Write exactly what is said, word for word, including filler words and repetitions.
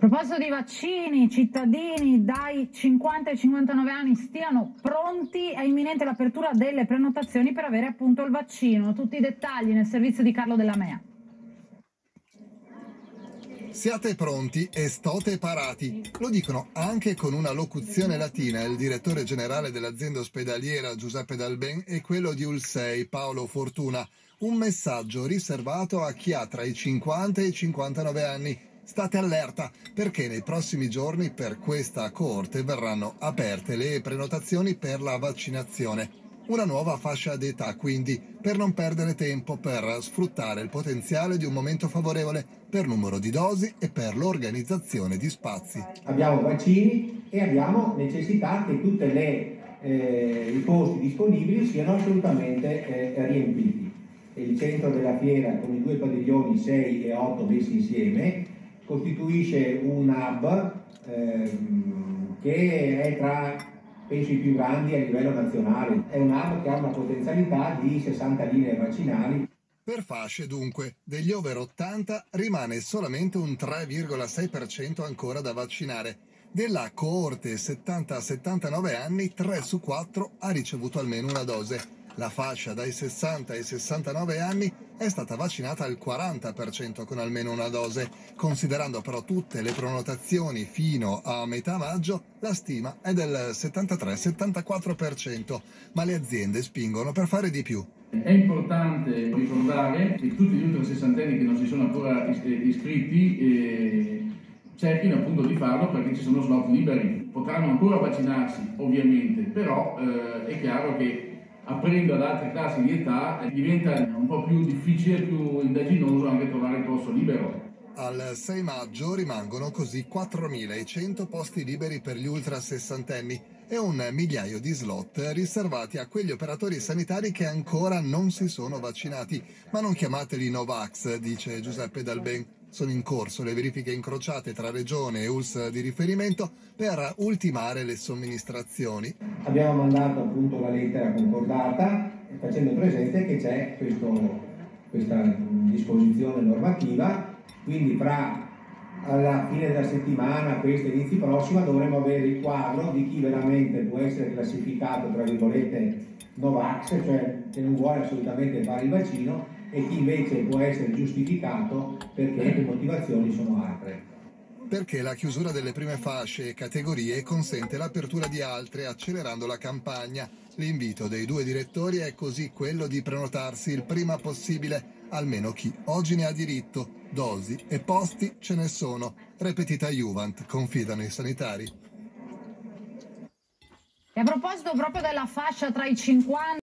A proposito di vaccini, i cittadini dai cinquanta ai cinquantanove anni stiano pronti, è imminente l'apertura delle prenotazioni per avere appunto il vaccino. Tutti i dettagli nel servizio di Carlo Della Mea. Siate pronti e stote parati. Lo dicono anche con una locuzione latina il direttore generale dell'azienda ospedaliera Giuseppe Dalben e quello di Ulsei Paolo Fortuna. Un messaggio riservato a chi ha tra i cinquanta e i cinquantanove anni. State allerta perché nei prossimi giorni per questa coorte verranno aperte le prenotazioni per la vaccinazione. Una nuova fascia d'età quindi, per non perdere tempo, per sfruttare il potenziale di un momento favorevole per numero di dosi e per l'organizzazione di spazi. Abbiamo vaccini e abbiamo necessità che tutti eh, i posti disponibili siano assolutamente eh, riempiti. E il centro della fiera con i due padiglioni sei e otto messi insieme costituisce un hub ehm, che è tra, penso, i più grandi a livello nazionale. È un hub che ha una potenzialità di sessanta linee vaccinali. Per fasce, dunque, degli over ottanta rimane solamente un tre virgola sei per cento ancora da vaccinare. Della coorte settanta settantanove anni, tre su quattro ha ricevuto almeno una dose. La fascia dai sessanta ai sessantanove anni è stata vaccinata al quaranta per cento con almeno una dose. Considerando però tutte le prenotazioni fino a metà maggio, la stima è del settantatré settantaquattro per cento, ma le aziende spingono per fare di più. È importante ricordare che tutti gli ultrasessantenni che non si sono ancora iscritti eh, cerchino appunto di farlo perché ci sono slot liberi. Potranno ancora vaccinarsi ovviamente, però eh, è chiaro che aprendo ad altre classi di età diventa un po' più difficile, più indaginoso anche trovare il posto libero. Al sei maggio rimangono così quattromilacento posti liberi per gli ultrasessantenni e un migliaio di slot riservati a quegli operatori sanitari che ancora non si sono vaccinati. Ma non chiamateli Novax, dice Giuseppe Dalben. Sono in corso le verifiche incrociate tra Regione e U L S di riferimento per ultimare le somministrazioni. Abbiamo mandato appunto la lettera concordata facendo presente che c'è questo, questa disposizione normativa, quindi fra alla fine della settimana, questa inizi prossima, dovremo avere il quadro di chi veramente può essere classificato tra virgolette Novax, cioè che non vuole assolutamente fare il vaccino, e chi invece può essere giustificato perché le motivazioni sono altre. Perché la chiusura delle prime fasce e categorie consente l'apertura di altre accelerando la campagna. L'invito dei due direttori è così quello di prenotarsi il prima possibile, almeno chi oggi ne ha diritto. Dosi e posti ce ne sono. Repetita Juvent, confidano i sanitari. E a proposito proprio della fascia tra i cinquanta